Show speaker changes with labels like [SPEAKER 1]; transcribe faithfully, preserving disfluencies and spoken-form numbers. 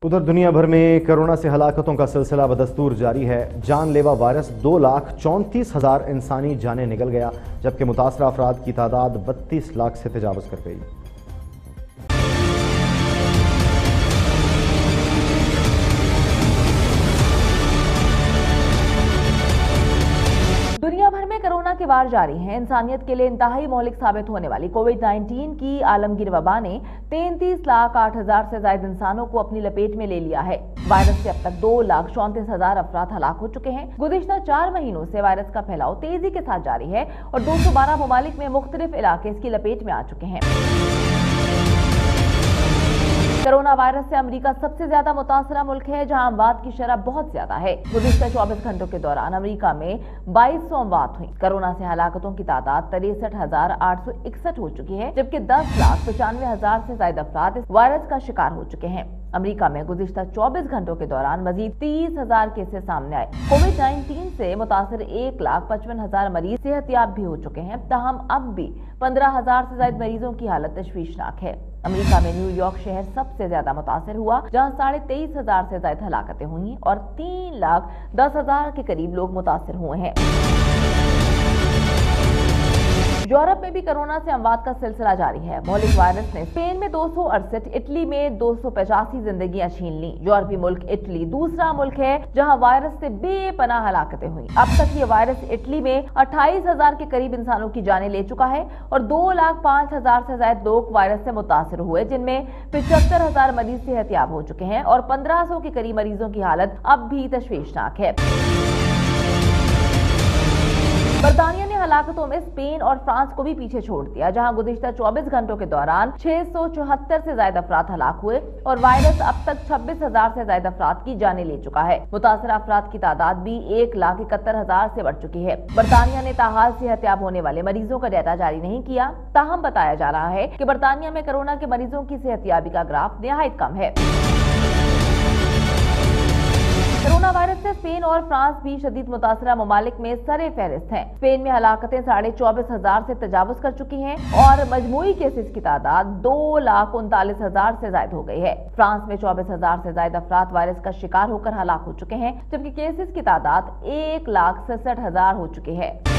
[SPEAKER 1] उधर दुनिया भर में कोरोना से हलाकतों का सिलसिला बदस्तूर जारी है। जानलेवा वायरस दो लाख चौंतीस हजार इंसानी जानें निकल गया, जबकि मुतासरा अफराद की तादाद बत्तीस लाख से तजावुज कर गई।
[SPEAKER 2] दुनिया भर में कोरोना के वार जारी हैं। इंसानियत के लिए इंतहाई मौलिक साबित होने वाली कोविड नाइन्टीन की आलमगीर वबा ने तैंतीस लाख आठ हजार से ज्यादा इंसानों को अपनी लपेट में ले लिया है। वायरस से अब तक दो लाख चौंतीस हजार अफराद हलाक हो चुके हैं। गुज़िश्ता चार महीनों से वायरस का फैलाव तेजी के साथ जारी है और दो सौ बारह ममालिक में मुख्तलिफ इलाके इसकी लपेट में आ चुके हैं। कोरोना वायरस से अमेरिका सबसे ज्यादा मुतासरा मुल्क है, जहां अमवात की शरह बहुत ज्यादा है। गुज़िश्ता चौबीस घंटों के दौरान अमेरिका में बाईस सौ अमवात हुई। कोरोना से हलाकतों की तादाद तिरसठ हजार आठ सौ इकसठ हो चुकी है, जबकि दस लाख पचानवे हजार से ज्यादा अफराद इस वायरस का शिकार हो चुके हैं। अमेरिका में गुज़िश्ता चौबीस घंटों के दौरान मजीद तीस हजार केसेस सामने आए। कोविड नाइन्टीन से मुतासर एक लाख पचपन हजार मरीज सेहतयाब भी हो चुके हैं, ताहम अब भी पंद्रह हजार से ज्यादा मरीजों की हालत तशवीशनाक है। अमेरिका में न्यूयॉर्क शहर सबसे ज्यादा मुतासर हुआ, जहां साढ़े तेईस हजार से ज्यादा हलाकतें हुई और तीन लाख दस हजार के करीब लोग मुतासर हुए हैं। यूरोप में भी कोरोना से अमवात का सिलसिला जारी है। मौलिक वायरस ने स्पेन में दो सौ अड़सठ, इटली में दो सौ पचासी जिंदगियां छीन ली। यूरोपीय मुल्क इटली दूसरा मुल्क है जहां वायरस से बेपनाह हलाकतें हुई। अब तक ये वायरस इटली में अट्ठाईस हजार के करीब इंसानों की जानें ले चुका है और दो लाख पांच हजार से ज्यादा लोग वायरस से मुतासर हुए, जिनमें पिछहत्तर हजार मरीज सेहतयाब हो चुके हैं और पंद्रह सौ के करीब मरीजों की हालत अब भी तशवीशनाक है। बर्तानिया ने हलाकतों में स्पेन और फ्रांस को भी पीछे छोड़ दिया, जहां गुज़िश्ता चौबीस घंटों के दौरान छह सौ चौहत्तर से ज्यादा अफराद हलाक हुए और वायरस अब तक छब्बीस हजार से ज्यादा अफराद की जानें ले चुका है। मुतासरा अफराद की तादाद भी एक लाख इकहत्तर हजार से बढ़ चुकी है। बर्तानिया ने ताहाल सेहतयाब होने वाले मरीजों का डाटा जारी नहीं किया, ताहम बताया जा रहा है कि बर्तानिया में कोरोना के मरीजों की सेहतयाबी का ग्राफ निहायत कम है। कोरोना वायरस से स्पेन और फ्रांस भी शदीद मुतासरा ममालिक में सरे फहरिस्त हैं। स्पेन में हलाकतें साढ़े चौबीस हजार से तजावुज कर चुकी हैं और मजमूई केसेस की तादाद दो लाख उनतालीस हजार से ज्यादा हो गई है। फ्रांस में चौबीस हजार से ज्यादा अफराद वायरस का शिकार होकर हलाक हो चुके हैं, जबकि केसेस की तादाद एक लाख सड़सठ हजार हो चुकी है।